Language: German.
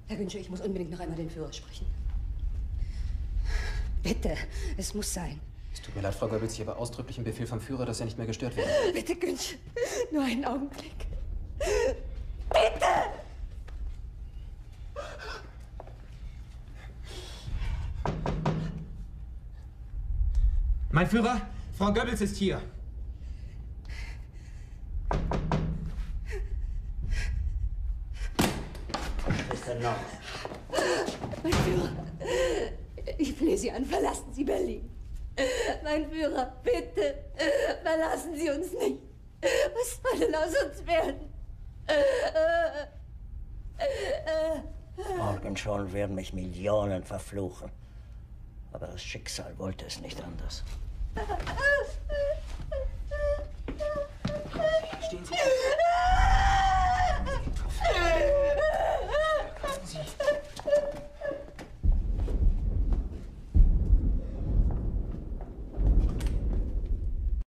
Herr Günsche, ich muss unbedingt noch einmal den Führer sprechen. Bitte, es muss sein. Es tut mir leid, Frau Goebbels, ich habe ausdrücklichen Befehl vom Führer, dass er nicht mehr gestört wird. Bitte, Günsche, nur einen Augenblick. Bitte! Mein Führer, Frau Goebbels ist hier. Was ist denn noch? Mein Führer, ich flehe Sie an, verlassen Sie Berlin. Mein Führer, bitte, verlassen Sie uns nicht. Was soll denn aus uns werden? Morgen schon werden mich Millionen verfluchen. Aber das Schicksal wollte es nicht anders. Stehen Sie auf.